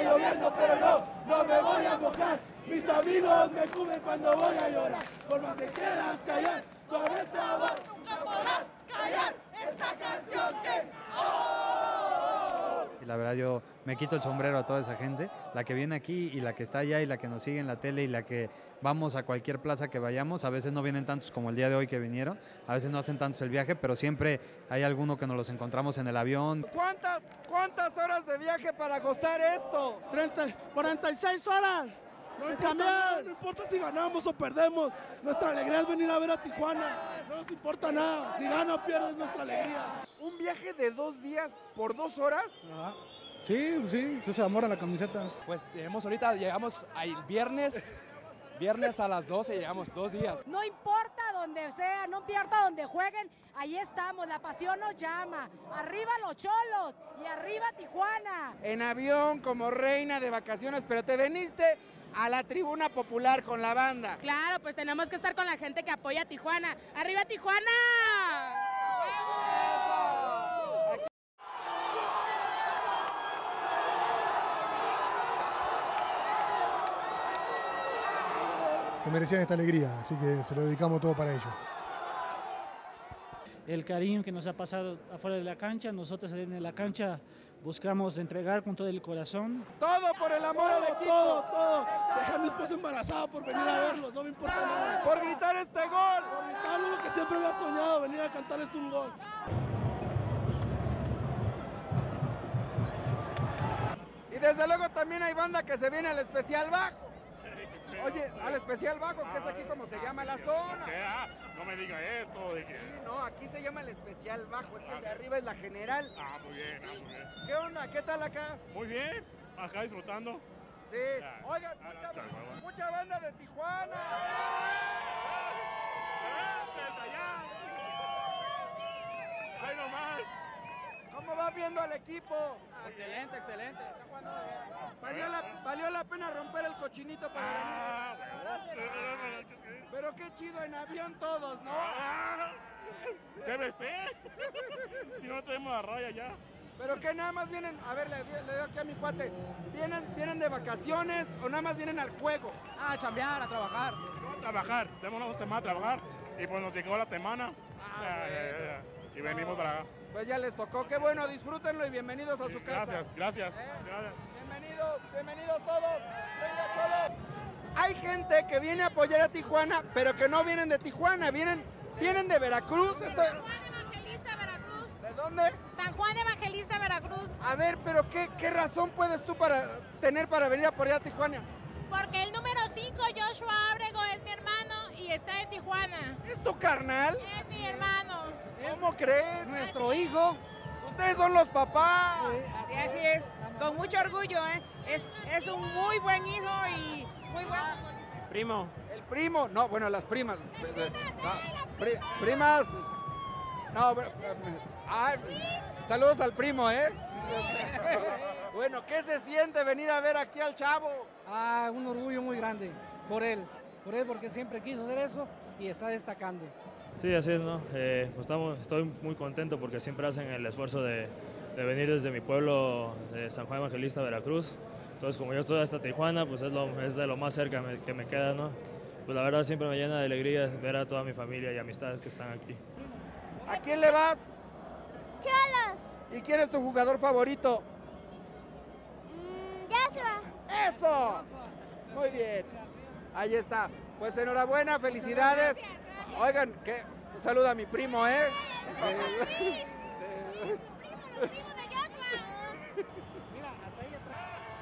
lloviendo, pero no me voy a mojar. Mis amigos me cubren cuando voy a llorar. Por más que quieras callar, con esta voz nunca podrás callar esta canción que... Y la verdad yo me quito el sombrero a toda esa gente, la que viene aquí y la que está allá y la que nos sigue en la tele y la que vamos a cualquier plaza que vayamos. A veces no vienen tantos como el día de hoy que vinieron, a veces no hacen tantos el viaje, pero siempre hay alguno que nos los encontramos en el avión. ¿Cuántas horas de viaje para gozar esto? 46 horas. No importa si ganamos o perdemos, nuestra alegría es venir a ver a Tijuana, no nos importa nada, si gana o pierde es nuestra alegría. ¿Un viaje de 2 días por 2 horas? Sí, eso se amor a la camiseta. Pues llegamos el viernes a las 12, llegamos 2 días. No importa donde sea, no importa donde jueguen, ahí estamos, la pasión nos llama. Arriba los Cholos y arriba Tijuana. En avión como reina de vacaciones, pero te veniste a la tribuna popular con la banda. Claro, pues tenemos que estar con la gente que apoya a Tijuana. ¡Arriba Tijuana! Se merecían esta alegría, así que se lo dedicamos todo para ellos. El cariño que nos ha pasado afuera de la cancha, nosotros en la cancha buscamos entregar con todo el corazón. Todo por el amor al equipo. Todo. Dejé a mi esposa embarazada por venir a verlos, no me importa nada. Por gritar este gol. Por gritar lo que siempre había soñado, venir a cantarles un gol. Y desde luego también hay banda que se viene al especial bajo. Oye, al especial bajo, que es aquí como se llama la zona. No me diga eso. Sí, no, aquí se llama el especial bajo, es que el de arriba es la general. Muy bien, muy bien. ¿Qué onda? ¿Qué tal acá? Muy bien, acá disfrutando. Sí, oigan, mucha banda de Tijuana. ¡Ahí nomás! ¿Cómo va viendo al equipo? Excelente. Valió la pena romper el cochinito para venir. Pero qué chido en avión todos, ¿no? Debe ser. Si no traemos la raya ya. Pero que nada más vienen, a ver, le doy aquí a mi cuate, ¿vienen de vacaciones o nada más vienen al juego? A chambear, a trabajar. A trabajar, tenemos una semana a trabajar y pues nos llegó la semana. Y venimos para acá. Pues ya les tocó, qué bueno, disfrútenlo y bienvenidos a su casa. Gracias. Bienvenidos todos. Venga, Cholo. Hay gente que viene a apoyar a Tijuana, pero que no vienen de Tijuana, vienen de Veracruz. San Juan Evangelista, Veracruz. ¿De dónde? San Juan Evangelista, Veracruz. A ver, pero ¿qué razón puedes tú tener para venir a apoyar a Tijuana? Porque el número 5, Joshua Ábrego, es mi hermano y está en Tijuana. ¿Es tu carnal? Es mi hermano. ¿Cómo crees? Nuestro hijo. Ustedes son los papás. Así es, con mucho orgullo, ¿eh? Es un muy buen hijo y muy buen... Primo. El primo, no, bueno, las primas. Primas. No, saludos al primo, ¿eh? Bueno, ¿qué se siente venir a ver aquí al chavo? Un orgullo muy grande por él porque siempre quiso hacer eso y está destacando. Sí, así es, ¿no? Pues estoy muy contento porque siempre hacen el esfuerzo de venir desde mi pueblo de San Juan Evangelista, Veracruz. Entonces, como yo estoy hasta Tijuana, pues es de lo más cerca que me queda, ¿no? Pues la verdad siempre me llena de alegría ver a toda mi familia y amistades que están aquí. ¿A quién le vas? Cholos. ¿Y quién es tu jugador favorito? Joshua. ¡Eso! Muy bien. Ahí está. Pues enhorabuena, felicidades. Oigan, un saludo a mi primo, ¿eh? Sí. Primo de Joshua. Mira, hasta ahí atrás.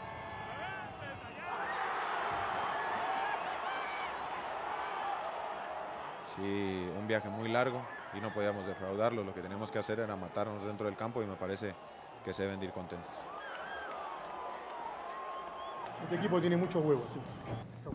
Sí, un viaje muy largo y no podíamos defraudarlo. Lo que teníamos que hacer era matarnos dentro del campo y me parece que se deben de ir contentos. Este equipo tiene mucho huevo, sí.